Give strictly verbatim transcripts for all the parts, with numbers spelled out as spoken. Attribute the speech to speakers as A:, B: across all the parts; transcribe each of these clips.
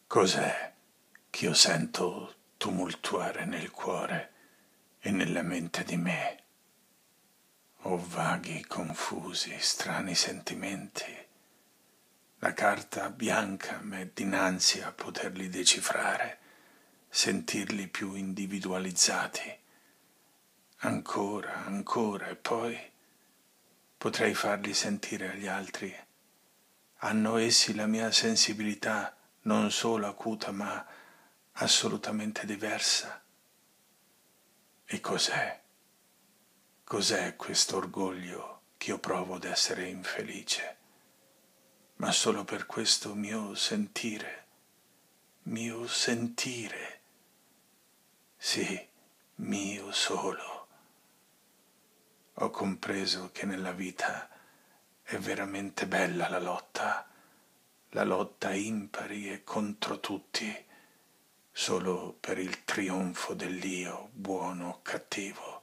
A: Cos'è ch'io sento tumultuare nel cuore e nella mente di me? Ho vaghi, confusi, strani sentimenti. La carta bianca m'è dinanzi a poterli decifrare, sentirli più individualizzati. Ancora, ancora, e poi potrei farli sentire agli altri. Hanno essi la mia sensibilità, non solo acuta, ma assolutamente diversa. E cos'è? Cos'è questo orgoglio ch'io provo d'essere infelice? Ma solo per questo mio sentire, mio sentire, sì, mio solo. Ho compreso che nella vita è veramente bella la lotta, la lotta impari e contro tutti, solo per il trionfo dell'io, buono o cattivo.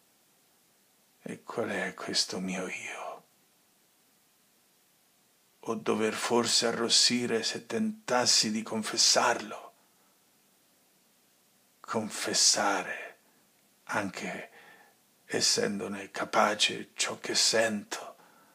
A: E qual è questo mio io? O dover forse arrossire se tentassi di confessarlo? Confessare, anche essendone capace ciò che sento.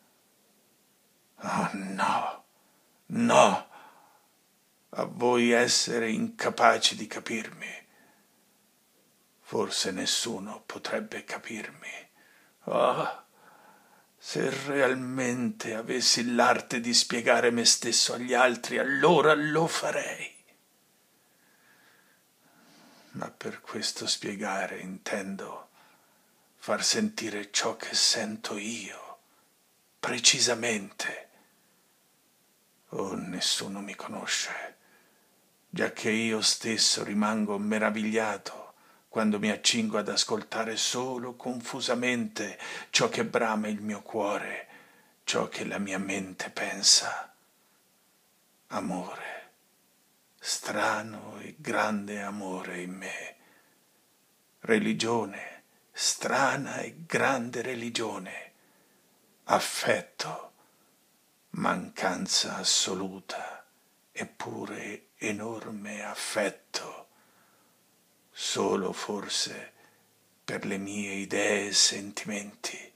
A: Oh no, no, a voi essere incapaci di capirmi. Forse nessuno potrebbe capirmi. Oh, se realmente avessi l'arte di spiegare me stesso agli altri, allora lo farei. Ma per questo spiegare intendo far sentire ciò che sento io, precisamente. Oh, nessuno mi conosce, giacché io stesso rimango meravigliato quando mi accingo ad ascoltare solo confusamente ciò che brama il mio cuore, ciò che la mia mente pensa. Amore, strano e grande amore in me. Religione, strana e grande religione. Affetto, mancanza assoluta, eppure enorme affetto, solo forse per le mie idee e sentimenti.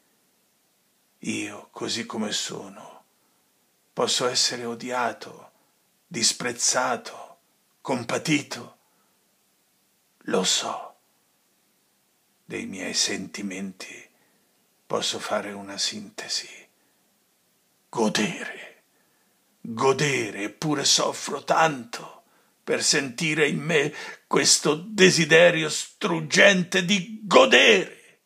A: Io, così come sono, posso essere odiato, disprezzato, compatito. Lo so. Dei miei sentimenti posso fare una sintesi. Godere, godere, eppure soffro tanto per sentire in me questo desiderio struggente di godere.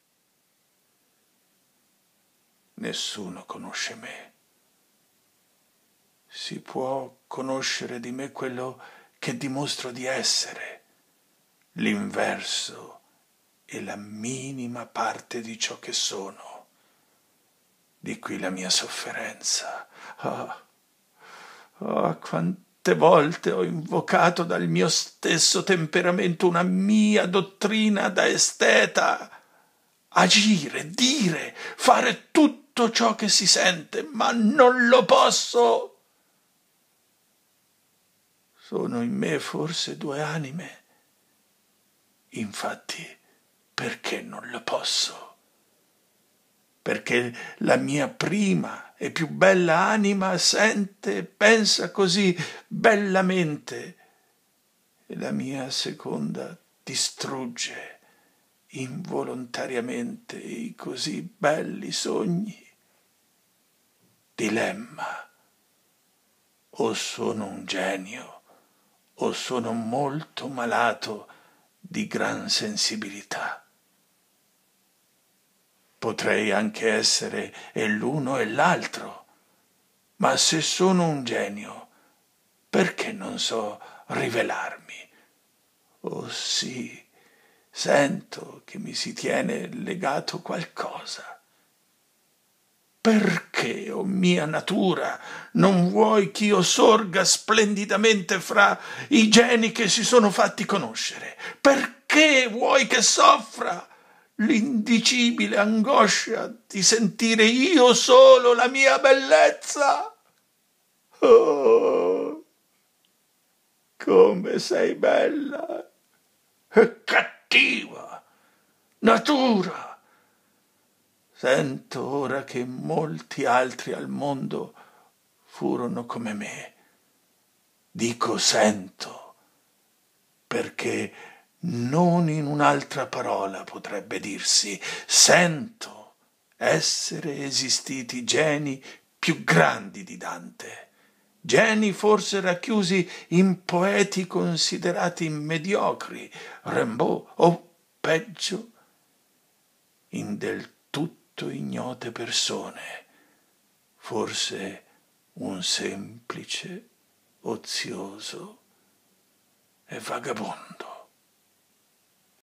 A: Nessuno conosce me. Si può conoscere di me quello che dimostro di essere, l'inverso e la minima parte di ciò che sono. Di qui la mia sofferenza. Ah, ah, quante volte ho invocato dal mio stesso temperamento una mia dottrina da esteta. Agire, dire, fare tutto ciò che si sente, ma non lo posso. Sono in me forse due anime. Infatti, perché non lo posso? Perché la mia prima e più bella anima sente e pensa così bellamente e la mia seconda distrugge involontariamente i così belli sogni. Dilemma. O sono un genio o sono molto malato di gran sensibilità. Potrei anche essere e l'uno e l'altro, ma se sono un genio, perché non so rivelarmi? Oh sì, sento che mi si tiene legato qualcosa. Perché, o mia natura, non vuoi ch'io sorga splendidamente fra i geni che si sono fatti conoscere? Perché vuoi che soffra l'indicibile angoscia di sentire io solo la mia bellezza? Oh, come sei bella e cattiva, natura. Sento ora che molti altri al mondo furono come me. Dico sento, perché non in un'altra parola potrebbe dirsi. Sento essere esistiti geni più grandi di Dante, geni forse racchiusi in poeti considerati mediocri, Rimbaud, o peggio, in del tutto ignote persone, forse un semplice, ozioso e vagabondo.